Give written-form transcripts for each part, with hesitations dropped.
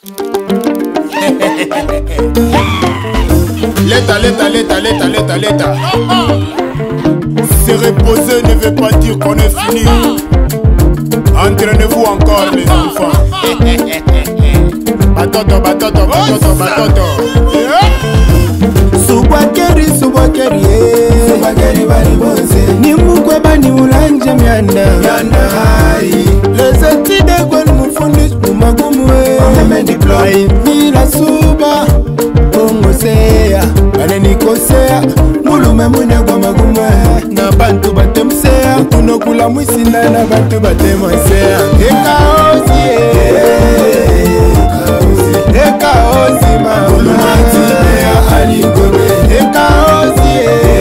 L'état. Se reposer ne veut pas dire qu'on est fini. Entraînez-vous encore les enfants. Batoto. Subakeri bali bonse Nimukwe bani ulanje mianda Les études d'école mufundis mumagumwe Ay mila suba Ongosea Bale nikosea Mulume mune kwa magumwe Na bantu batemsea Tunokula mwisina na bantu batemsea Eka ozi Eka ozi ma Ulumati bea aligome Eka ozi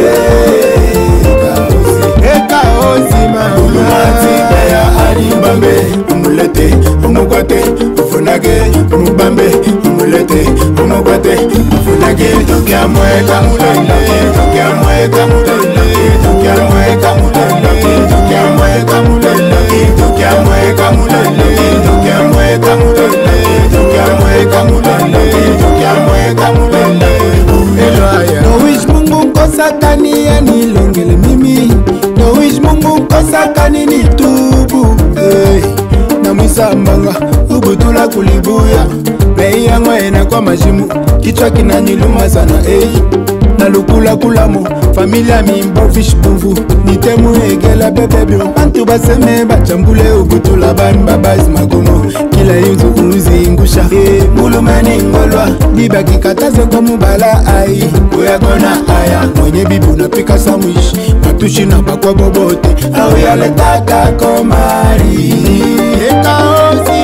Eka ozi ma Ulumati bea aligome Umulete, umukwate, ufunage Umubambe, umulete, umukwate, ufunage Tukia mweka mulele, tukia mweka mulele Tukia mweka mulele, tukia mweka mulele Tukia mweka mulele, tukia mweka mulele Tukia mweka mulele, tukia mweka mulele Eloaya No wish mungu kosakani ya nilongele mimi No wish mungu kosakani ni tubu Na mwisa mbanga ubutula kulibuya Mei yangu ena kwa majimu Kichwa kinaniluma sana Na lukula kulamo Familia mimbo fish buvu Nitemu egela bebebyo Bantu baseme bachambule ubutula ban babaz magomo Kila yuzu uzi ingusha Mulumani ngolwa Biba kikataze kwa mubala ai Uya gona aya Mwenye bibu napika sandwich Matushi na bakwa bobote Au yale taka komari Eka ozi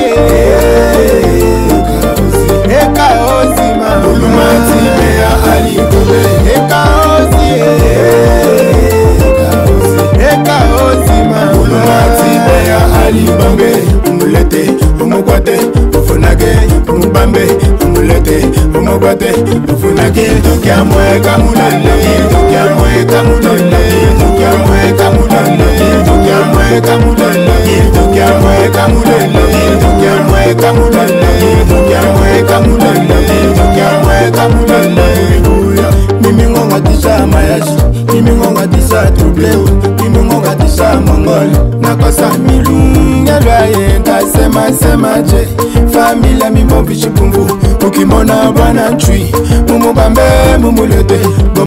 Eka ozi ma Ulumati bea aligome Eka ozi Eka ozi ma Ulumati bea aligome Umulete, umukwate, ufunage Umubambe, umulete, umukwate, ufunage Tukia mweka mulele Tukia mweka mulele Tukia mweka mulele Tukia mweka mulele Tukia mweka mulele Tukia mweka mulele Tukia mweka mulele Tukia mweka mulele Mimi ngonga tisha mayashi Mimi ngonga tisha trubleo Mimi ngonga tisha mongol Nakosa milunga yenda sema je Familia mimo bishi pumbu Ukimona bwana chui Mumubambe mumulete